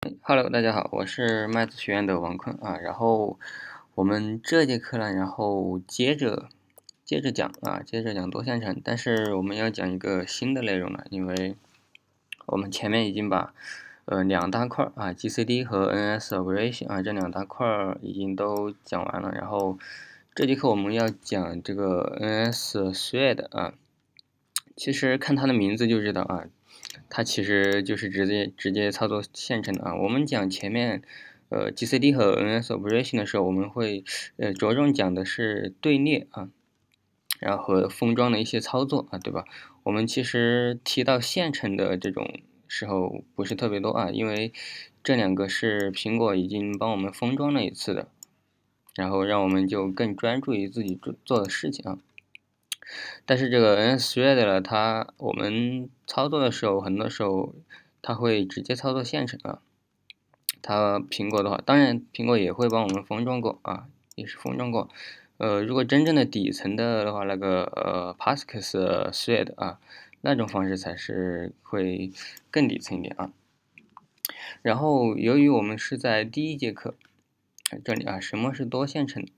Hello，大家好，我是麦子学院的王坤啊。然后我们这节课呢，然后接着讲多线程，但是我们要讲一个新的内容了，因为我们前面已经把两大块啊 GCD 和 NS Operation 啊这两大块已经都讲完了，然后这节课我们要讲这个 NS Thread 啊。其实看它的名字就知道啊，它其实就是直接操作线程的啊。我们讲前面GCD 和 NS Operation 的时候，我们会着重讲的是队列啊，然后和封装的一些操作啊，对吧？我们其实提到线程的这种时候不是特别多啊，因为这两个是苹果已经帮我们封装了一次的，然后让我们就更专注于自己做的事情啊。但是这个 NSThread 呢，我们操作的时候，很多时候它会直接操作线程啊。苹果的话，当然苹果也会帮我们封装过啊，也是封装过。如果真正的底层的话，那个Pascal Thread 啊，那种方式才是会更底层一点啊。然后由于我们是在第一节课这里啊，什么是多线程？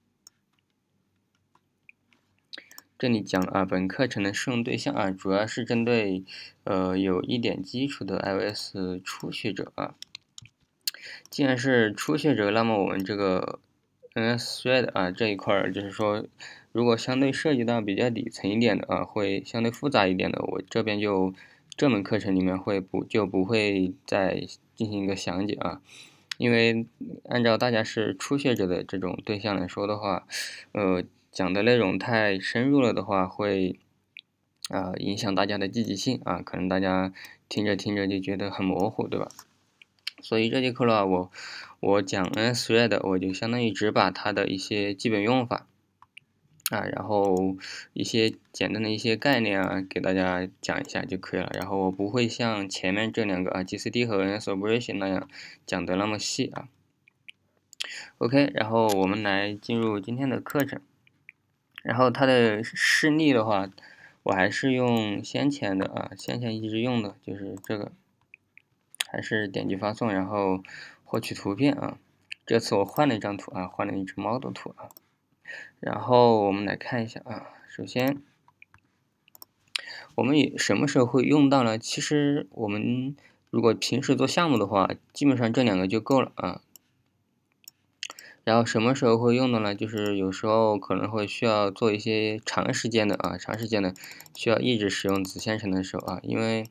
这里讲啊，本课程的适用对象啊，主要是针对有一点基础的 iOS 初学者啊。既然是初学者，那么我们这个 NSThread 啊这一块儿，就是说，如果相对涉及到比较底层一点的啊，会相对复杂一点的，我这边就这门课程里面不会再进行一个详解啊。因为按照大家是初学者的这种对象来说的话，讲的内容太深入了的话，会影响大家的积极性啊，可能大家听着听着就觉得很模糊，对吧？所以这节课的话，我讲 NSThread，我就相当于只把它的一些基本用法啊，然后一些简单的一些概念啊，给大家讲一下就可以了。然后我不会像前面这两个啊 GCD 和 NS Operation 那样讲的那么细啊。OK，然后我们来进入今天的课程。然后它的示例的话，我还是用先前一直用的就是这个，还是点击发送，然后获取图片啊。这次我换了一张图啊，换了一只猫的图啊。然后我们来看一下啊，首先我们什么时候会用到呢？其实我们如果平时做项目的话，基本上这两个就够了啊。然后什么时候会用的呢？就是有时候可能会需要做一些长时间的需要一直使用子线程的时候啊，因为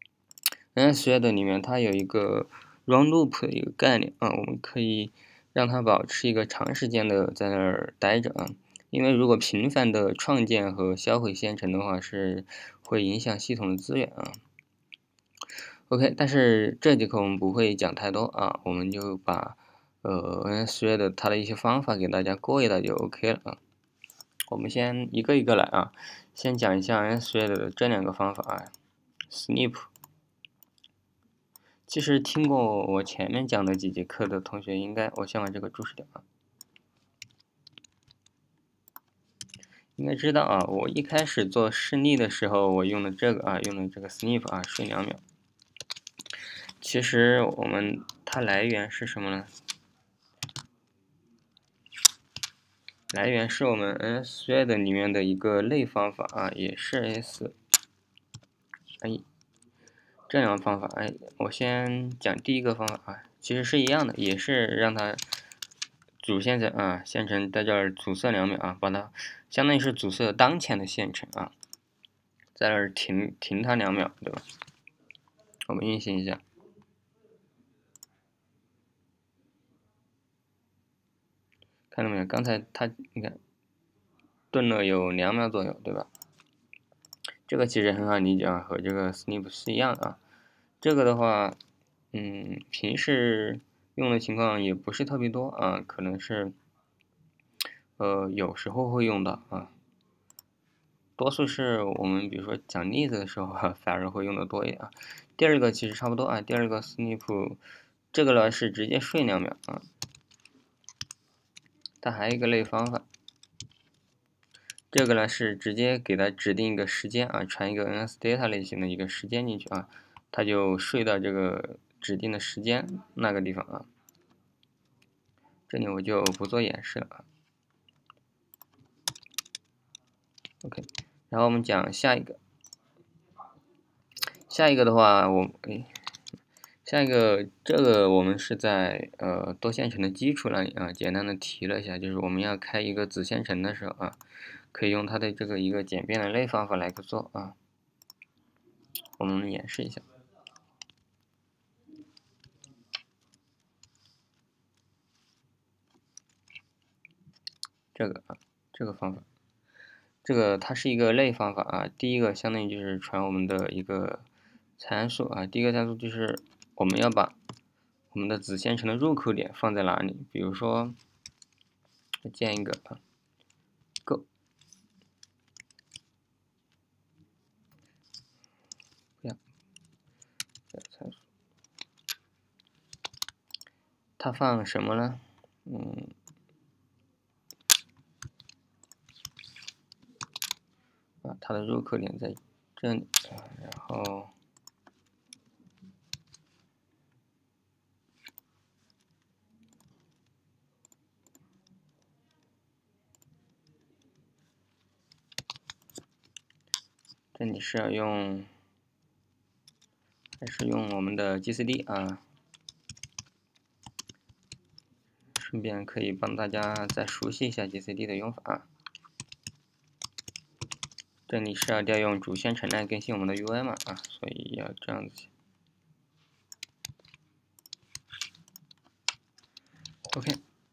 NSThread 里面它有一个 run loop 的一个概念啊，我们可以让它保持一个长时间的在那儿待着啊，因为如果频繁的创建和销毁线程的话，是会影响系统的资源啊。OK，但是这节课我们不会讲太多啊，我们就把NSThread 它的一些方法给大家过一道就 OK 了啊。我们先一个一个来啊，先讲一下 NSThread 的这两个方法啊。Snip， 其实听过我前面讲的几节课的同学，我先把这个注释掉啊。应该知道啊，我一开始做示例的时候，我用的这个啊，用的这个 Snip 啊，睡2秒。其实它来源是什么呢？来源是我们 NSThread 里面的一个类方法啊，也是 这两个方法。我先讲第一个方法啊，其实是一样的，也是让它主线程啊，线程在这儿阻塞2秒啊，把它相当于是阻塞当前的线程啊，在这儿停它2秒，对吧？我们运行一下。看到没有？刚才你看顿了有2秒左右，对吧？这个其实很好理解啊，和这个 Snip 是一样的啊。这个的话，平时用的情况也不是特别多啊，可能是有时候会用到啊，多数是我们比如说讲例子的时候反而会用的多一点啊。第二个其实差不多啊，第二个 Snip 这个呢是直接睡2秒啊。它还有一个类方法，这个呢是直接给它指定一个时间啊，传一个 NSData 类型的一个时间进去啊，它就睡到这个指定的时间那个地方啊。这里我就不做演示了啊。OK， 然后我们讲下一个。下一个的话，下一个这个我们是在多线程的基础那里啊，简单的提了一下，就是我们要开一个子线程的时候啊，可以用它的这个一个简便的类方法来做啊。我们演示一下。这个方法，这个它是一个类方法啊。第一个相当于就是传我们的一个参数啊。第一个参数就是我们要把我们的子线程的入口点放在哪里？比如说建一个go， 不要这个参数，它放什么呢？它的入口点在这里，然后这里是要用，还是用我们的 GCD 啊？顺便可以帮大家再熟悉一下 GCD 的用法啊。这里是要调用主线程来更新我们的 UI 嘛啊，所以要这样子写。OK，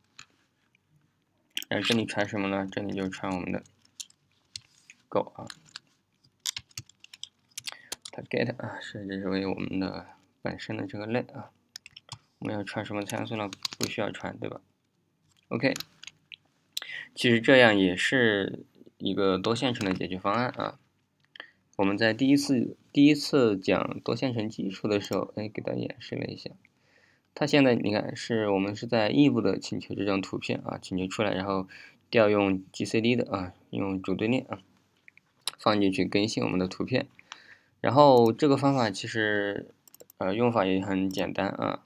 而这里传什么呢？这里就传我们的 Go 啊，它 get 啊设置为我们的本身的这个类啊。我们要传什么参数呢？不需要传，对吧 ？OK， 其实这样也是一个多线程的解决方案啊。我们在第一次讲多线程基础的时候，给大家演示了一下。它现在你看我们是在异步的请求这张图片啊，请求出来，然后调用 GCD 的啊，用主对链啊放进去更新我们的图片。然后这个方法其实用法也很简单啊。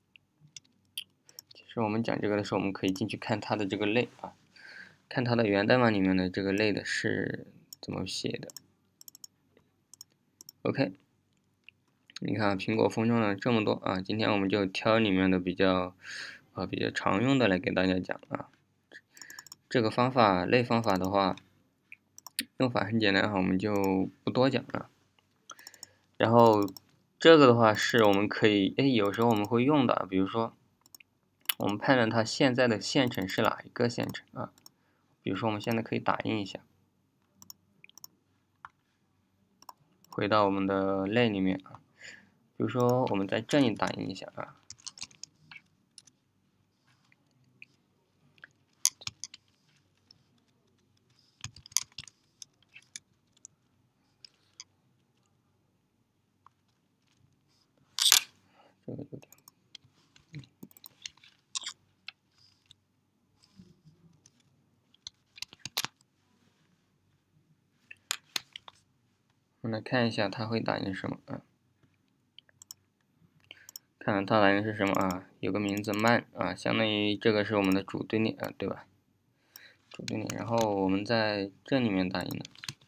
其实我们讲这个的时候，我们可以进去看它的这个类啊，看它的源代码里面的这个类的是怎么写的。OK， 你看苹果风中了这么多啊，今天我们就挑里面的比较常用的来给大家讲啊。这个方法类方法的话，用法很简单啊，我们就不多讲了。然后这个的话是我们可以有时候我们会用的，比如说我们判断它现在的线程是哪一个线程啊？比如说我们现在可以打印一下。回到我们的类里面啊，比如说我们在这里打印一下啊，这个有点，我们来看一下它会打印什么啊？看它打印是什么啊？有个名字man啊，相当于这个是我们的主对链啊，对吧？主对链，然后我们在这里面打印的。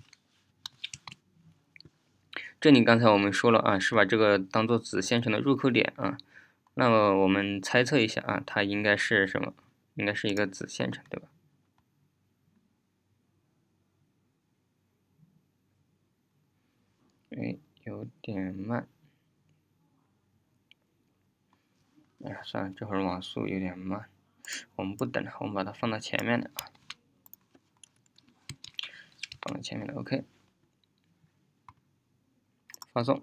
这里刚才我们说了啊，是把这个当做子线程的入口点啊。那么我们猜测一下啊，它应该是什么？应该是一个子线程，对吧？有点慢。算了，这会儿网速有点慢，我们不等了，我们把它放到前面的啊，放到前面的 OK， 发送。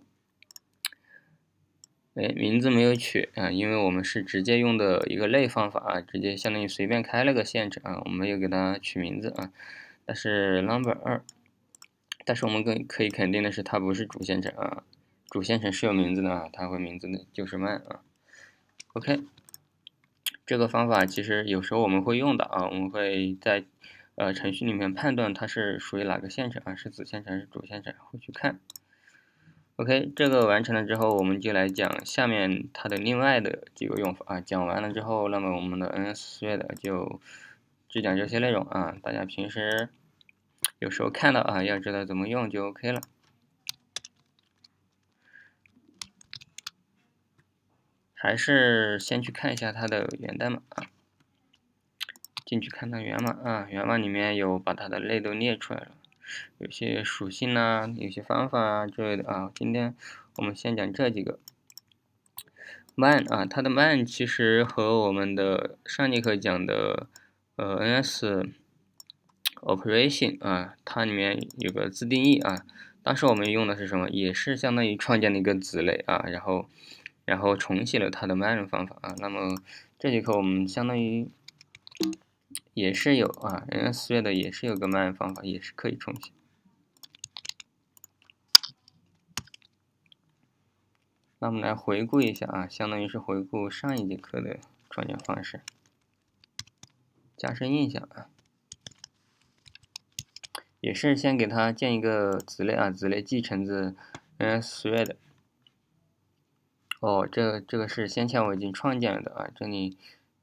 名字没有取啊，因为我们是直接用的一个类方法啊，直接相当于随便开了个线程啊，我们没有给它取名字啊。但是 number 2， 但是我们可以肯定的是，它不是主线程啊，主线程是有名字的啊，它会名字的就是慢啊。OK， 这个方法其实有时候我们会用的啊，我们会在程序里面判断它是属于哪个线程啊，是子线程还是主线程，会去看。 OK，这个完成了之后，我们就来讲下面它的另外的几个用法啊。讲完了之后，那么我们的 NSThread 就只讲这些内容啊。大家平时有时候看到啊，要知道怎么用就 OK 了。还是先去看一下它的源代码啊。进去看它源码啊，源码里面有把它的类都列出来了。有些属性呐、有些方法啊之类的啊。今天我们先讲这几个。man 啊，它的 man 其实和我们的上节课讲的NS operation 啊，它里面有个自定义啊。当时我们用的是什么？也是相当于创建了一个子类啊，然后重写了它的 man 方法啊。那么这节课我们相当于也是有啊 NSThread 也是有个 man 方法，也是可以重写。那我们来回顾一下啊，相当于是回顾上一节课的创建方式，加深印象啊。也是先给它建一个子类啊，子类继承自 NSThread。哦，这个是先前我已经创建了的啊，这里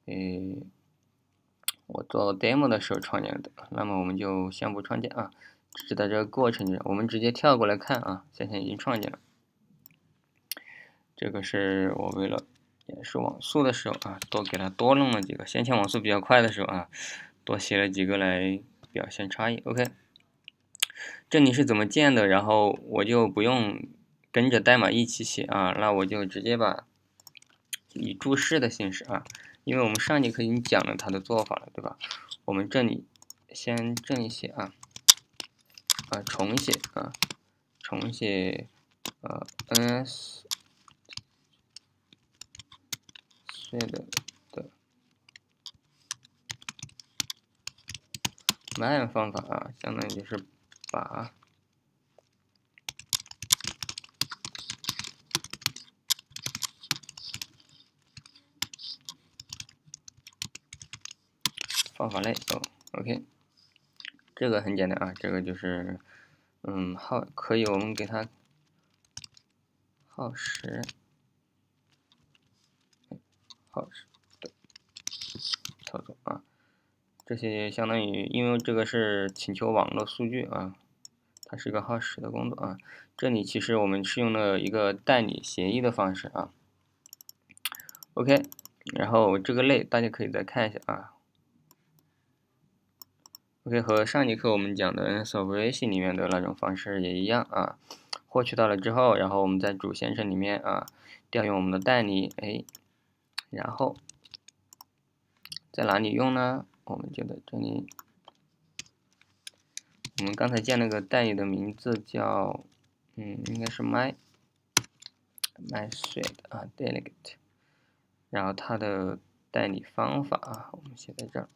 我做 demo 的时候创建的，那么我们就先不创建啊，知道这个过程，我们直接跳过来看啊，先前已经创建了。这个是我为了演示网速的时候啊，给它多弄了几个，先前网速比较快的时候啊，多写了几个来表现差异。OK， 这里是怎么建的？然后我就不用跟着代码一起写啊，那我就直接把以注释的形式啊，因为我们上节课已经讲了它的做法了，对吧？我们这里先这里写啊，重写啊，重写NS thread 的 man 方法啊，相当于就是把方法类OK， 这个很简单啊，这个就是可以我们给它耗时的操作啊，这些相当于因为这个是请求网络数据啊，它是一个耗时的工作啊。这里其实我们是用了一个代理协议的方式啊。OK， 然后这个类大家可以再看一下啊。OK， 和上节课我们讲的 NS operation 里面的那种方式也一样啊。获取到了之后，然后我们在主线程里面啊，调用我们的代理，然后在哪里用呢？我们就在这里，我们刚才建那个代理的名字叫，应该是 my thread 啊 delegate， 然后它的代理方法啊，我们写在这儿。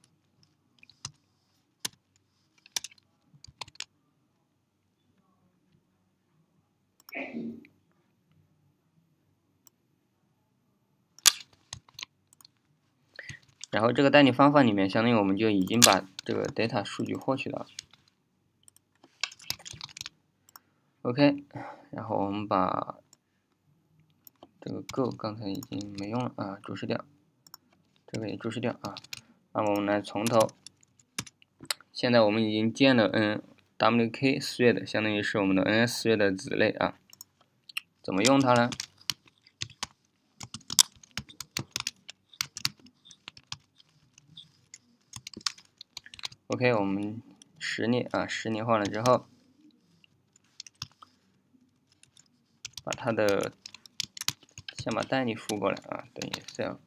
然后这个代理方法里面，相当于我们就已经把这个 data 数据获取到了。OK， 然后我们把这个 go 刚才已经没用了啊，注释掉，这个也注释掉啊。那么我们来从头，现在我们已经建了wk thread， 相当于是我们的 NS thread 的子类啊。怎么用它呢？OK， 我们实例化了之后，把它的先把代理复过来啊，等于 cell，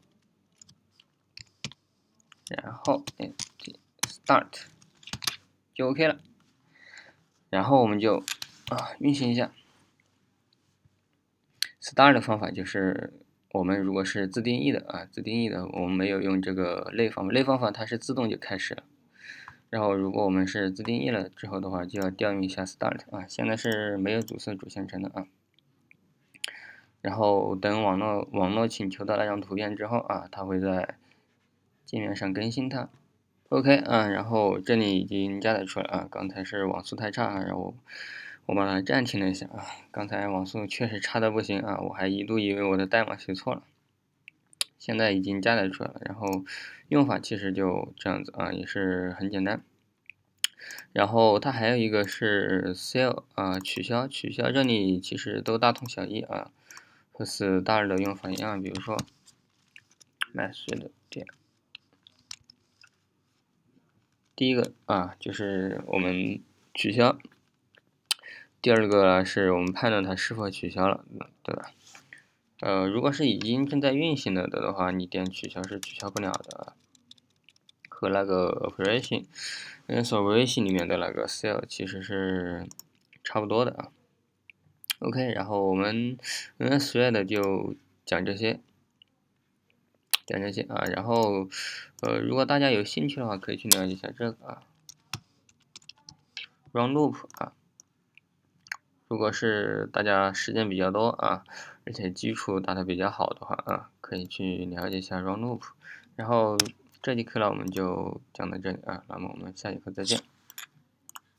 然后start 就 OK 了。然后我们就运行一下。start 的方法就是我们如果是自定义的我们没有用这个类方法，类方法它是自动就开始了。然后如果我们是自定义了之后的话，就要调用一下 start 啊。现在是没有阻塞主线程的啊。然后等网络请求到那张图片之后啊，它会在界面上更新它。OK 啊，然后这里已经加载出来啊，刚才是网速太差，然后我把它暂停了一下啊，刚才网速确实差的不行啊，我还一度以为我的代码写错了，现在已经加载出来了。然后用法其实就这样子啊，也是很简单。然后它还有一个是 sell 啊，取消这里其实都大同小异啊，和4大二的用法一样。比如说 method 点，第一个啊就是我们取消，第二个是我们判断它是否取消了，对吧？如果是已经正在运行了的话，你点取消是取消不了的，和那个 operation 里面的那个 sell 其实是差不多的啊。OK， 然后我们 thread 就讲这些啊，然后如果大家有兴趣的话，可以去了解一下这个啊 run loop 啊。如果是大家时间比较多啊，而且基础打得比较好的话啊，可以去了解一下 run loop。然后这节课呢，我们就讲到这里啊，那么我们下节课再见。